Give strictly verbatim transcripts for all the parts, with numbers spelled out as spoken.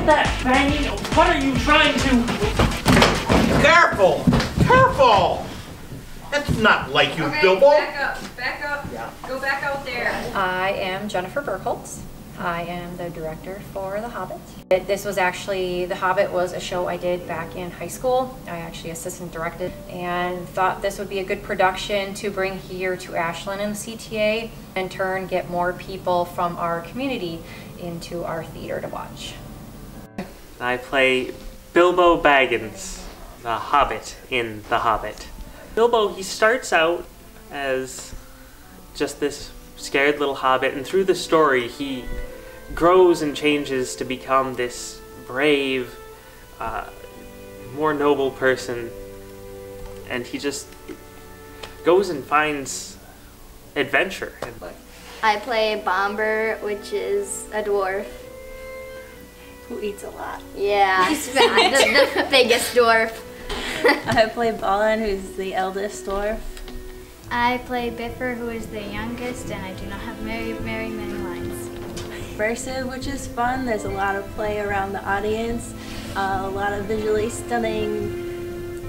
that banging? What are you trying to... Careful! Careful! That's not like you, okay, Bilbo. Back up, back up. Yeah. Go back out there. I am Jennifer Burkholtz. I am the director for The Hobbit. This was actually, The Hobbit was a show I did back in high school. I actually assistant directed and thought this would be a good production to bring here to Ashland and the C T A, in turn get more people from our community into our theater to watch. I play Bilbo Baggins, the Hobbit in The Hobbit. Bilbo, he starts out as just this scared little hobbit, and through the story he grows and changes to become this brave, uh, more noble person, and he just goes and finds adventure. I play Bomber, which is a dwarf. Who eats a lot. Yeah, the, the biggest dwarf. I play Balin, who's the eldest dwarf. I play Biffer, who is the youngest, and I do not have very, very many lines. Immersive, which is fun. There's a lot of play around the audience, uh, a lot of visually stunning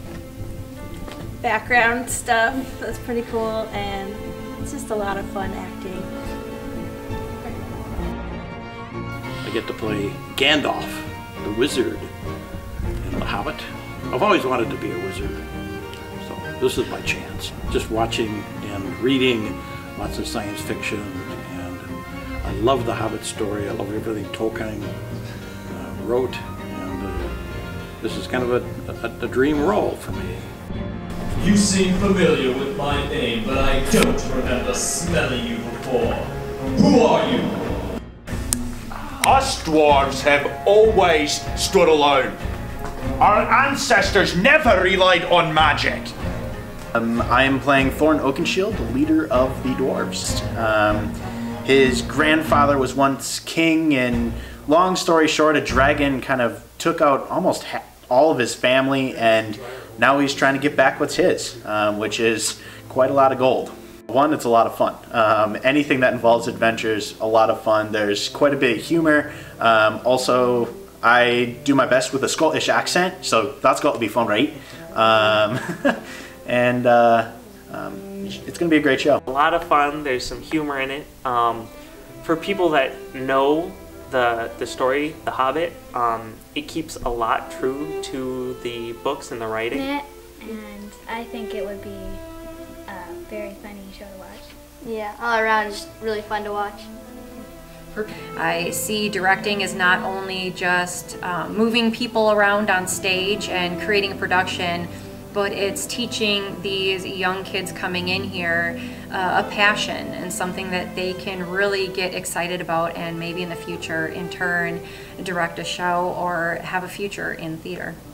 background stuff that's pretty cool, and it's just a lot of fun acting. I get to play Gandalf, the wizard in The Hobbit. I've always wanted to be a wizard, so this is my chance. Just watching and reading lots of science fiction, and I love the Hobbit story. I love everything Tolkien uh, wrote, and uh, this is kind of a, a, a dream role for me. You seem familiar with my name, but I don't remember smelling you before. Who are you? Us dwarves have always stood alone. Our ancestors never relied on magic. Um, I am playing Thorin Oakenshield, the leader of the Dwarfs. Um, his grandfather was once king, and long story short, a dragon kind of took out almost ha all of his family, and now he's trying to get back what's his, um, which is quite a lot of gold. One, it's a lot of fun. Um, anything that involves adventures, a lot of fun. There's quite a bit of humor. Um, also, I do my best with a Scottish accent, so that's got to be fun, right? Um, and uh, um, it's going to be a great show. A lot of fun. There's some humor in it. Um, for people that know the the story, The Hobbit, um, it keeps a lot true to the books and the writing. And I think it would be a very funny show to watch. Yeah, all around just really fun to watch. I see directing as not only just um, moving people around on stage and creating a production, but it's teaching these young kids coming in here uh, a passion and something that they can really get excited about, and maybe in the future in turn direct a show or have a future in theater.